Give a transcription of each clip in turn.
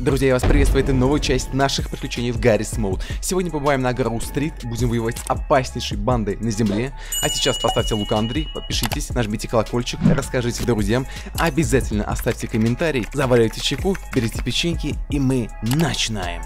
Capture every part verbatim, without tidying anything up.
Друзья, я вас приветствую, это новая часть наших приключений в Garry's Mod. Сегодня побываем на Гроу-стрит, будем воевать с опаснейшей бандой на земле. А сейчас поставьте лук Андрей, подпишитесь, нажмите колокольчик, расскажите друзьям, обязательно оставьте комментарий, заваривайте чайку, берите печеньки, и мы начинаем.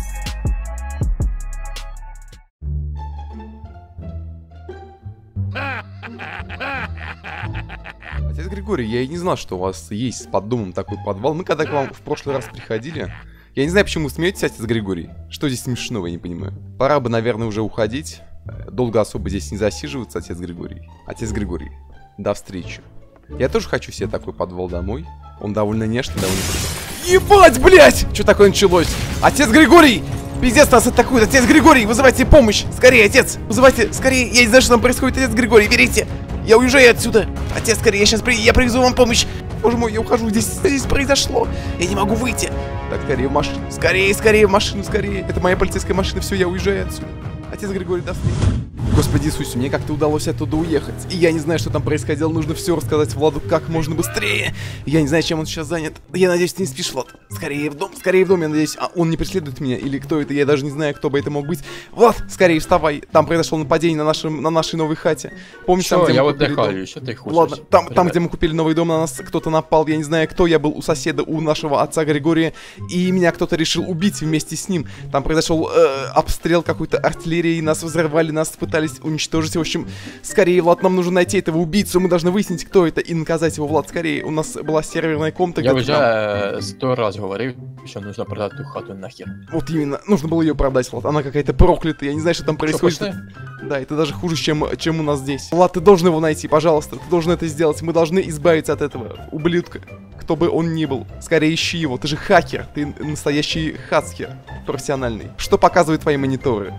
Отец Григорий, я и не знал, что у вас есть под домом такой подвал. Мы когда к вам в прошлый раз приходили, я не знаю, почему вы смеетесь, отец Григорий. Что здесь смешного, я не понимаю. Пора бы, наверное, уже уходить. Долго особо здесь не засиживаться, отец Григорий. Отец Григорий, до встречи. Я тоже хочу себе такой подвал домой. Он довольно нежный, довольно... Ебать, блядь! Что такое началось? Отец Григорий! Пиздец, нас атакует! Отец Григорий, вызывайте помощь! Скорее, отец! Вызывайте, скорее! Я не знаю, что там происходит, отец Григорий, берите! Я уезжаю отсюда! Отец, скорее, я сейчас при... я привезу вам помощь! Боже мой, я ухожу, здесь, здесь произошло! Я не могу выйти! Так, скорее в машину! Скорее, скорее в машину, скорее! Это моя полицейская машина, все, я уезжаю отсюда! Отец Григорий, до встречи! Господи Иисусе, мне как-то удалось оттуда уехать. И я не знаю, что там происходило. Нужно все рассказать Владу как можно быстрее. Я не знаю, чем он сейчас занят. Я надеюсь, ты не спишь, Влад. Скорее в дом, скорее в дом, я надеюсь. А он не преследует меня? Или кто это? Я даже не знаю, кто бы это мог быть. Влад, скорее вставай. Там произошло нападение на, нашем, на нашей новой хате. Помнишь, что, там, где я мы вот отдыхаю, что ты хочешь? Ладно, там, там, где мы купили новый дом, на нас кто-то напал. Я не знаю, кто. Я был у соседа, у нашего отца Григория. И меня кто-то решил убить вместе с ним. Там произошел э, обстрел какой-то артиллерии. Нас взорвали, нас пытались уничтожить. В общем, скорее, Влад, нам нужно найти этого убийцу. Мы должны выяснить, кто это, и наказать его, Влад, скорее. У нас была серверная комната. Я уже сто раз говорил, что нужно продать эту хату нахер. Вот именно, нужно было ее продать, Влад. Она какая-то проклятая, я не знаю, что там происходит. Что, да, это даже хуже, чем, чем у нас здесь. Влад, ты должен его найти, пожалуйста. Ты должен это сделать. Мы должны избавиться от этого ублюдка. Кто бы он ни был. Скорее ищи его. Ты же хакер. Ты настоящий хацкер. Профессиональный. Что показывают твои мониторы?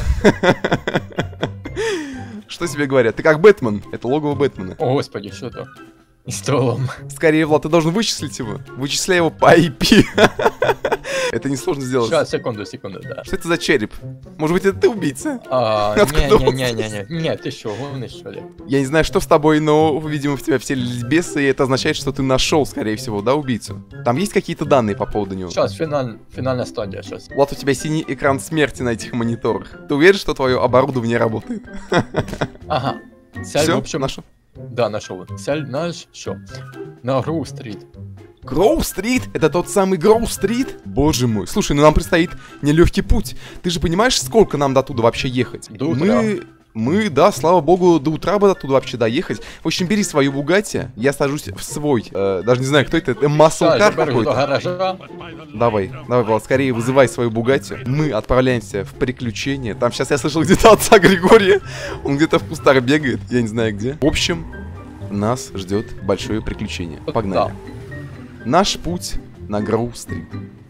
Что тебе говорят? Ты как Бэтмен. Это логово Бэтмена. О, господи, что это? И столом. Скорее, Влад, ты должен вычислить его. Вычисляй его по ай пи. Это несложно сделать. Сейчас, секунду, секунду, да. Что это за череп? Может быть, это ты убийца? А, не-не-не-не-не. Нет, ты что, умный, что ли? Я не знаю, что с тобой, но, видимо, в тебя вселились бесы, и это означает, что ты нашел, скорее всего, да, убийцу? Там есть какие-то данные по поводу него? Сейчас, финаль, финальная стадия, сейчас. Влад, у тебя синий экран смерти на этих мониторах. Ты уверен, что твое оборудование работает? Ага. Цель, в общем, нашел? Да, нашел. Цель наш, что? На Гроу-стрит. Гроу-стрит? Это тот самый Гроу-стрит? Боже мой. Слушай, ну нам предстоит нелегкий путь. Ты же понимаешь, сколько нам до туда вообще ехать? До утра. Мы... Мы, да, слава богу, до утра бы до туда вообще доехать. В общем, бери свою Бугатти, я сажусь в свой. Э, даже не знаю, кто это, это маслкар какой-то. Давай, давай, Влад, скорее вызывай свою Бугатти. Мы отправляемся в приключения. Там сейчас я слышал где-то отца Григория. Он где-то в кустах бегает, я не знаю где. В общем, нас ждет большое приключение. Погнали. Да. Наш путь на Гроу-стрит.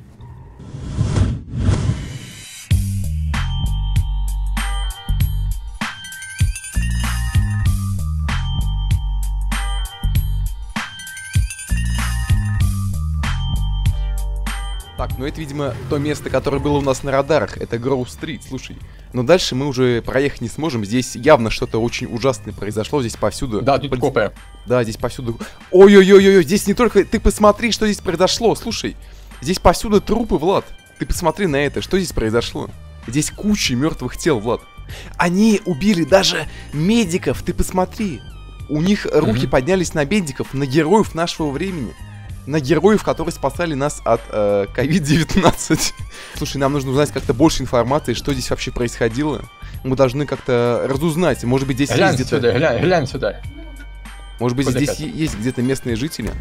Так, ну это, видимо, то место, которое было у нас на радарах. Это Гроу-стрит, слушай. Но дальше мы уже проехать не сможем. Здесь явно что-то очень ужасное произошло. Здесь повсюду... Да, тут копы. Да, здесь повсюду... Ой-ой-ой-ой, здесь не только... Ты посмотри, что здесь произошло. Слушай, здесь повсюду трупы, Влад. Ты посмотри на это. Что здесь произошло? Здесь куча мертвых тел, Влад. Они убили даже медиков. Ты посмотри. У них руки mm-hmm. поднялись на медиков, на героев нашего времени. На героев, которые спасали нас от э, ковид девятнадцать. Слушай, нам нужно узнать как-то больше информации, что здесь вообще происходило. Мы должны как-то разузнать. Может быть, здесь глянь есть где-то... Сюда, глянь, глянь сюда. Может быть, Куда здесь как? есть где-то местные жители.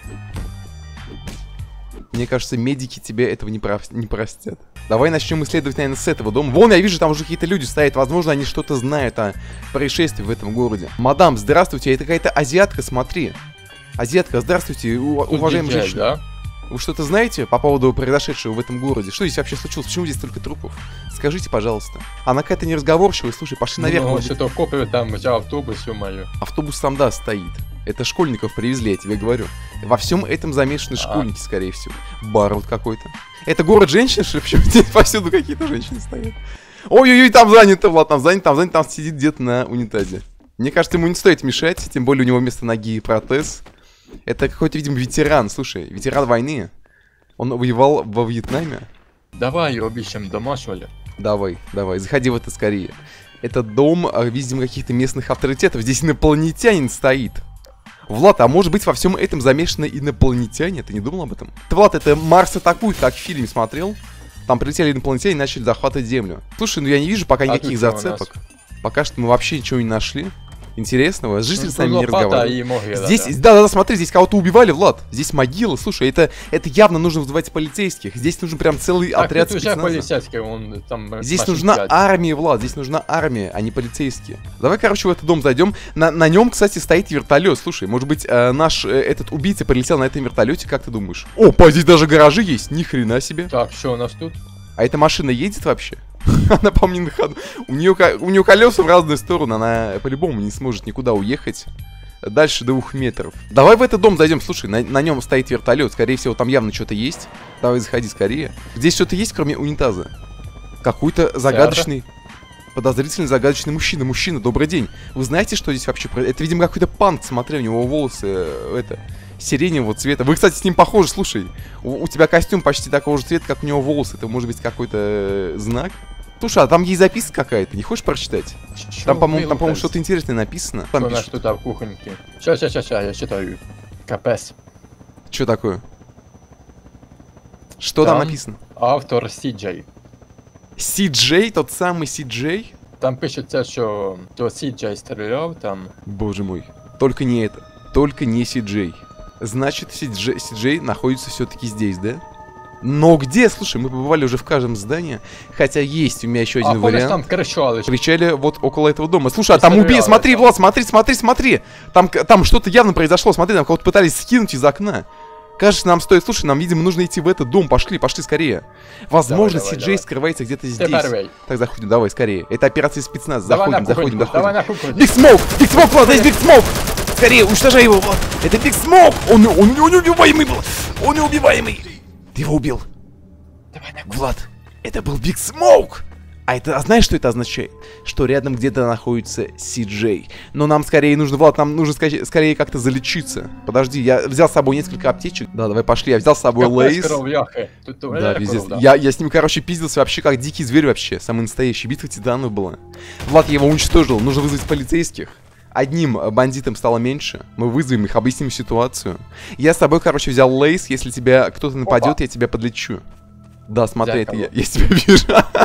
Мне кажется, медики тебе этого не, про... не простят. Давай начнем исследовать, наверное, с этого дома. Вон, я вижу, там уже какие-то люди стоят. Возможно, они что-то знают о происшествии в этом городе. Мадам, здравствуйте, это какая-то азиатка, смотри. Азиатка, здравствуйте, уважаемая женщина. Да? Вы что-то знаете по поводу произошедшего в этом городе? Что здесь вообще случилось? Почему здесь столько трупов? Скажите, пожалуйста. Она какая-то неразговорчивая. Слушай, пошли наверх. Ну, что-то копы там, у тебя автобус, ё-моё. Автобус там, да, стоит. Это школьников привезли, я тебе говорю. Во всем этом замешаны А. школьники, скорее всего. Бар вот какой-то. Это город женщин, что ли? Почему здесь повсюду какие-то женщины стоят? Ой-ой-ой, там занято, Влад, там занято, там занято, там сидит где-то на унитазе. Мне кажется, ему не стоит мешать, тем более у него вместо ноги протез. Это какой-то, видимо, ветеран, слушай, ветеран войны. Он воевал во Вьетнаме? Давай обыщем дома, что ли? Давай, давай, заходи в это скорее. Это дом, видимо, каких-то местных авторитетов. Здесь инопланетянин стоит. Влад, а может быть во всем этом замешаны инопланетяне? Ты не думал об этом? Ты, Влад, это Марс атакует, как в фильме смотрел? Там прилетели инопланетяне и начали захватывать Землю. Слушай, ну я не вижу пока никаких а зацепок. Пока что мы вообще ничего не нашли интересного. С жителями ну, с нами не разговаривали. Здесь, да-да-да, смотри, здесь кого-то убивали, Влад. Здесь могила. Слушай, это, это явно нужно вызывать полицейских. Здесь нужен прям целый так, отряд спецназа. Он, там, здесь нужна пять. армия, Влад. Здесь нужна армия, а не полицейские. Давай, короче, в этот дом зайдем. На, на нем, кстати, стоит вертолет. Слушай, может быть, э, наш э, этот убийца прилетел на этом вертолете, как ты думаешь? Опа, здесь даже гаражи есть. Ни хрена себе. Так, что у нас тут? А эта машина едет вообще? Она, по мне, на ходу. У нее, у нее колеса в разные стороны, она по-любому не сможет никуда уехать дальше двух метров. Давай в этот дом зайдем, слушай, на, на нем стоит вертолет, скорее всего, там явно что-то есть. Давай заходи скорее. Здесь что-то есть, кроме унитаза? Какой-то загадочный, подозрительный загадочный мужчина. Мужчина, добрый день. Вы знаете, что здесь вообще происходит? Это, видимо, какой-то панк, смотри, у него волосы, это... сиреневого цвета. Вы, кстати, с ним похожи, слушай. У, у тебя костюм почти такого же цвета, как у него волосы. Это может быть какой-то знак? Слушай, а там есть записка какая-то, не хочешь прочитать? Чё там, по-моему, по что-то интересное написано. Там что что-то в кухоньке. Сейчас, сейчас, сейчас, я читаю. Капец. Что такое? Что там, там написано? Автор Си Джей. Си Джей? Тот самый Си Джей? Там пишется, что то Си Джей стрелял там. Боже мой. Только не это. Только не Си Джей. Значит, Си Джей, Си Джей находится все-таки здесь, да? Но где? Слушай, мы побывали уже в каждом здании. Хотя есть у меня еще один а, вариант. Там кричали. Кричали вот около этого дома. Слушай, а там убили. Смотри, Влад, смотри, смотри, смотри. Там, там что-то явно произошло. Смотри, там кого-то пытались скинуть из окна. Кажется, нам стоит... Слушай, нам, видимо, нужно идти в этот дом. Пошли, пошли скорее. Возможно, Си Джей скрывается где-то здесь. Так, заходим, давай, скорее. Это операция спецназ. Заходим, заходим, заходим. Биг Смоук! Биг Смоук, Влад, здесь Биг Смоук! Скорее, уничтожай его, Влад! Это Биг Смоук! Он, он, он неубиваемый был! Он неубиваемый! Ты его убил! Влад, это был Биг Смоук! А это, а знаешь, что это означает? Что рядом где-то находится Си Джей. Но нам скорее нужно, Влад, нам нужно скорее, скорее как-то залечиться. Подожди, я взял с собой несколько аптечек. Да, давай пошли, я взял с собой лейс. Да, пиздец. Я, я с ним, короче, пиздился вообще как дикий зверь вообще. Самый настоящий. Битва титанов была. Влад, я его уничтожил. Нужно вызвать полицейских. Одним бандитам стало меньше. Мы вызовем их, объясним ситуацию. Я с собой, короче, взял лейс. Если тебя кто-то нападет, Опа. я тебя подлечу. Да, смотри, это я, я тебя вижу.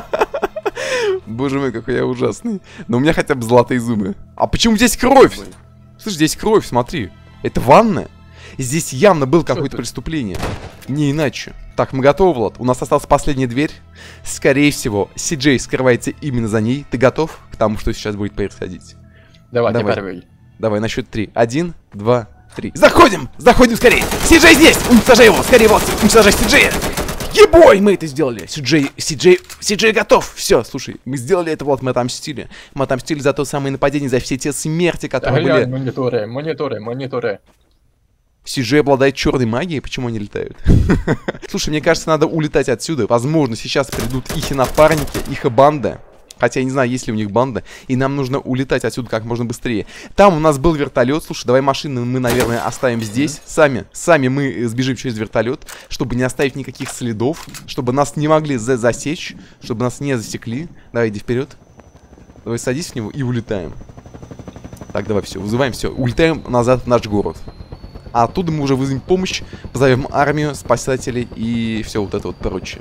Боже мой, какой я ужасный. Но у меня хотя бы золотые зубы. А почему здесь кровь? Слышь, здесь кровь, смотри. Это ванна? Здесь явно было какое-то преступление. Не иначе. Так, мы готовы, Влад? У нас осталась последняя дверь. Скорее всего, Си Джей скрывается именно за ней. Ты готов к тому, что сейчас будет происходить? Давай, давай. Давай, давай на счет три. Один, два, три. Заходим! Заходим скорее! Си Джей здесь! Уничтожай его! Скорее, Влад! Уничтожай Си Джея! Ебой, мы это сделали! Си Джей, Си Джей, Си Джей готов! Все, слушай, мы сделали это, Влад, мы отомстили. Мы отомстили за то самое нападение, за все те смерти, которые да, были... мониторы, мониторы, мониторы. Си Джей обладает черной магией, почему они летают? Слушай, мне кажется, надо улетать отсюда. Возможно, сейчас придут их напарники, их банда. Хотя я не знаю, есть ли у них банда. И нам нужно улетать отсюда как можно быстрее. Там у нас был вертолет. Слушай, давай машины мы, наверное, оставим здесь. Сами, сами мы сбежим через вертолет, чтобы не оставить никаких следов. Чтобы нас не могли за засечь. Чтобы нас не засекли. Давай, иди вперед. Давай садись в него и улетаем. Так, давай, все, вызываем, все. Улетаем назад в наш город. А оттуда мы уже вызовем помощь. Позовем армию, спасателей и все вот это вот прочее.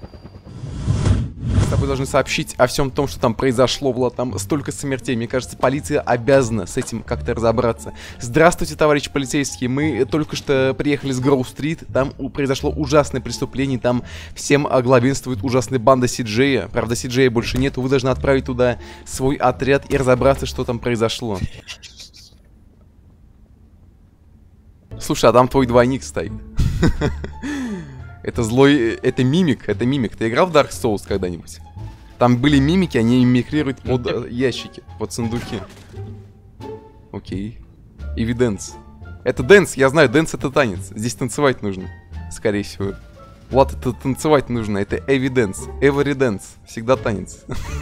С тобой должны сообщить о всем том, что там произошло, Влад, там столько смертей. Мне кажется, полиция обязана с этим как-то разобраться. Здравствуйте, товарищи полицейские. Мы только что приехали с Гроу-стрит. Там произошло ужасное преступление. Там всем главенствует ужасная банда Си Джея. Правда, Си Джея больше нету. Вы должны отправить туда свой отряд и разобраться, что там произошло. Слушай, а там твой двойник стоит. Это злой... Это мимик, это мимик. Ты играл в Dark Souls когда-нибудь? Там были мимики, они мимикрируют под э, ящики, под сундуки. Окей. Эвиденс. Это дэнс, я знаю, дэнс это танец. Здесь танцевать нужно, скорее всего. Влад, это танцевать нужно, это эвиденс. Every dance, всегда танец.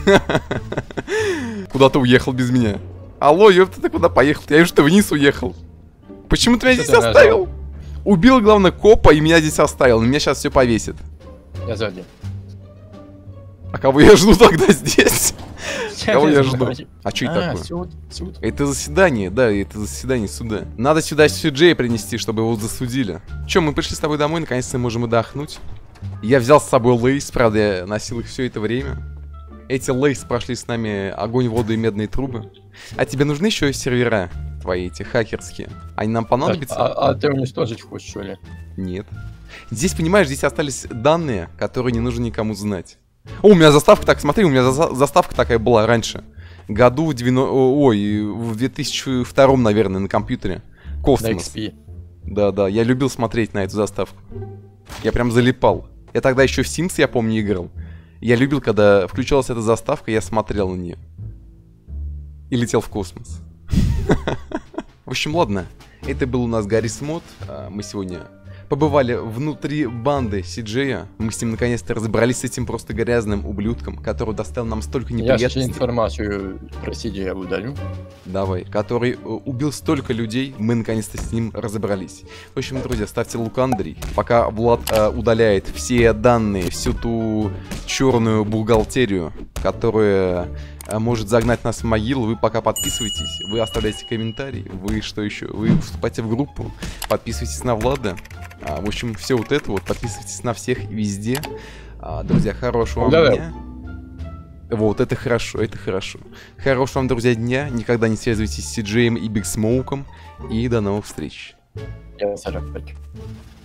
Куда ты уехал без меня? Алло, ёпта, ты куда поехал? Я вижу, ты вниз уехал. Почему ты меня здесь оставил? Убил, главное, копа и меня здесь оставил. На меня сейчас все повесит. Я сзади. А кого я жду тогда здесь? Кого я жду? А что это А, такое? суд, суд. Это заседание, да, это заседание суда. Надо сюда Сиджея принести, чтобы его засудили. Че, мы пришли с тобой домой, наконец-то можем отдохнуть. Я взял с собой лейс, правда, я носил их все это время. Эти лейс прошли с нами огонь, воду и медные трубы. А тебе нужны еще сервера твои, эти хакерские? Они нам понадобятся? А, а ты уничтожить хочешь, что ли? Нет. Здесь, понимаешь, здесь остались данные, которые не нужно никому знать. О, у меня заставка, так, смотри, у меня за заставка такая была раньше. Году в девяностом... Ой, в две тысячи втором, наверное, на компьютере. Космос. Да-да, я любил смотреть на эту заставку. Я прям залипал. Я тогда еще в Sims, я помню, играл. Я любил, когда включалась эта заставка, я смотрел на нее. И летел в космос. В общем, ладно. Это был у нас Гаррис Мод. Мы сегодня побывали внутри банды Сиджея. Мы с ним наконец-то разобрались с этим просто грязным ублюдком, который доставил нам столько неприятностей. Я сейчас информацию про Сиджея удалю. Давай. Который убил столько людей, мы наконец-то с ним разобрались. В общем, друзья, ставьте лук Андрей. Пока Влад э, удаляет все данные, всю ту черную бухгалтерию, которая э, может загнать нас в могилу, вы пока подписывайтесь, вы оставляйте комментарии, вы что еще? Вы вступайте в группу, подписывайтесь на Влада. А, в общем, все вот это вот, подписывайтесь на всех везде. А, друзья, хорошего вам да, дня. Вот, это хорошо, это хорошо. Хорошего вам, друзья, дня. Никогда не связывайтесь с Сиджеем и Биг Смоуком. И до новых встреч. Я сорок пять.